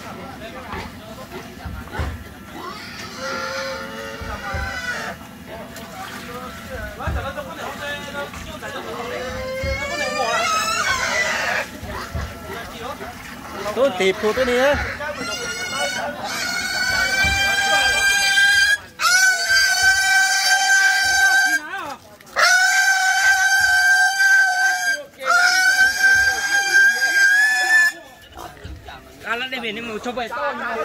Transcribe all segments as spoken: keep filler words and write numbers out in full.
tôi tìm phụ tôi đi á. Kalau dia ini mau coba itu.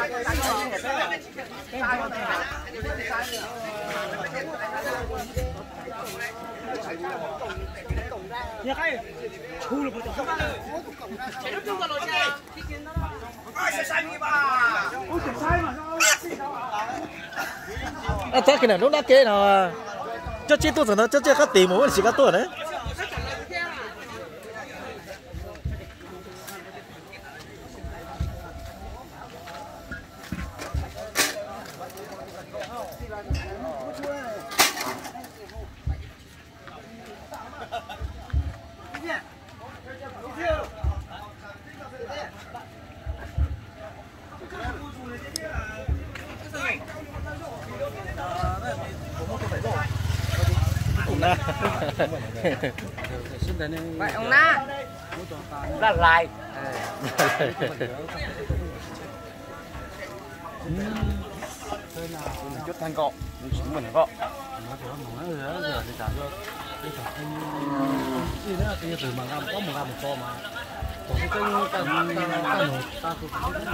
Ya kai, chui了不走吧？前头中个楼下。二十三米吧。我十三嘛。 à chắc cái này nó đã kê nào à cho chết tôi rồi nó cho chết các tỷ một chỉ các tôi đấy. Vậy ông Na là lại chút thanh cọ chúng mình cọ gì nữa thì từ mà làm có một làm một to mà còn cái ta ta ta nổ ta cũng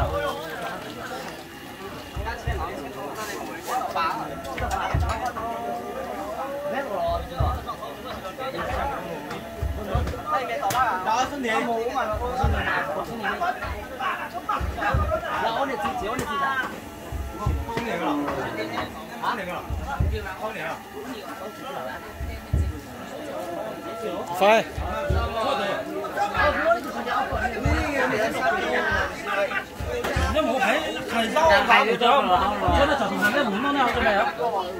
đó xin điện mù mà là ổn định gì chỉ ổn định gì đã không điện rồi không điện rồi không điện rồi Phải. nếu mà phải thời gian vào được không cho nó trở thành cái muốn nó nào cho mày á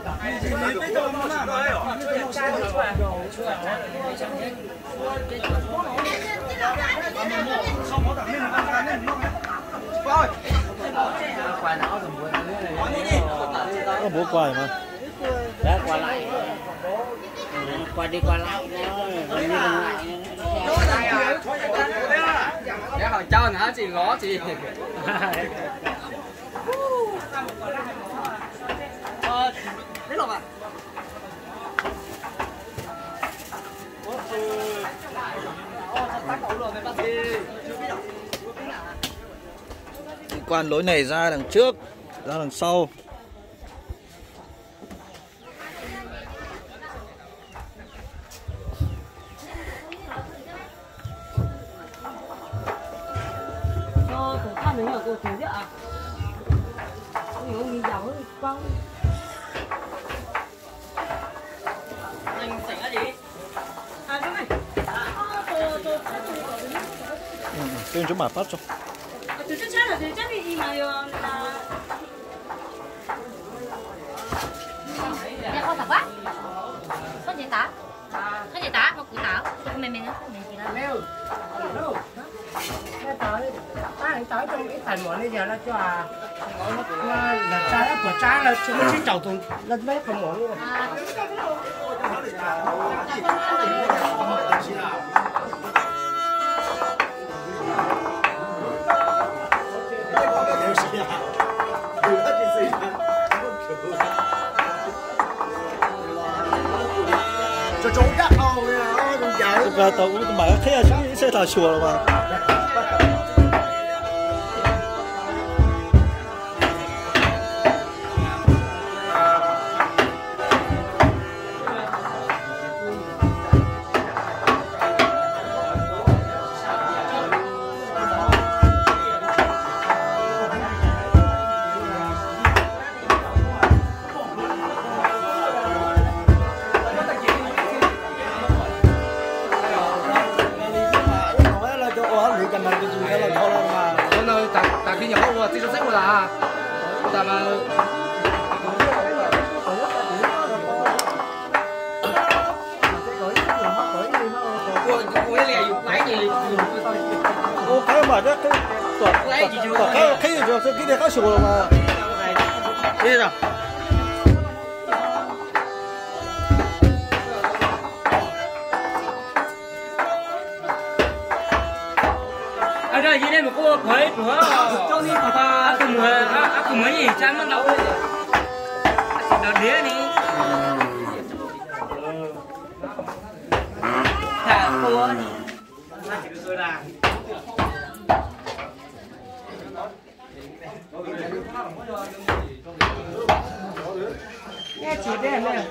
có bố quài mà đã qua lại qua đi qua lại nó như lại để hỏi cho nó chị ngó chị thế rồi mà quan lối này ra đằng trước ra đằng sau. anh xảy ra gì à cái này tôi cho mà phát cho từ trước chắc là từ chắc thì mà là nhà con thật quá có gì tả có gì tả một củ tảo mềm mềm nữa mềm gì đó leo cái tới ta lại tới trong cái thành món bây giờ là cho à là cha đã của cha là chúng nó chỉ chậu tùng lần mấy phần món luôn cho chú chắc không nha thực ra tao cũng mà thế là chúng sẽ thả chùa mà. Ô cái mà đó 开开就这给点好笑了嘛。对的。 啊，这今天不过可以不好，叫你把他跟我啊啊跟我一起咱们老的，老爹呢？太多呢，那几个岁了？ nghe chỉ đây này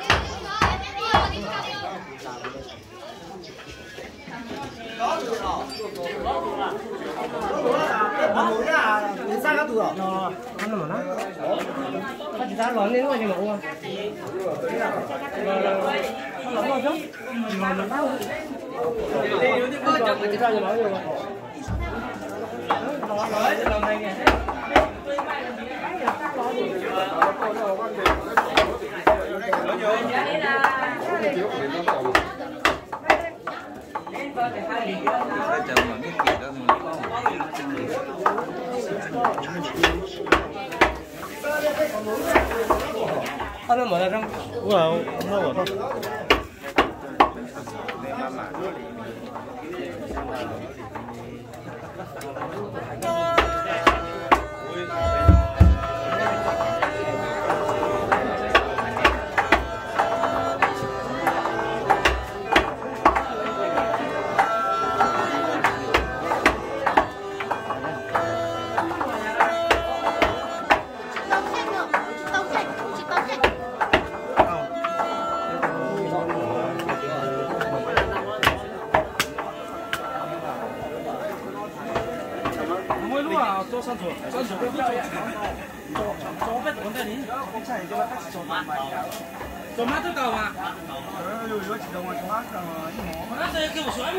ăn mà nó có chỉ ta lon lên thôi nhưng mà uống lon chứ lon nó đâu đi đi ra cho nó rồi lon này nè他那没得扔， 我那我说。 做上桌，上桌不做，做做不动的你，做嘛都搞嘛。哎呦，有几个我他妈干嘛？那这给我说。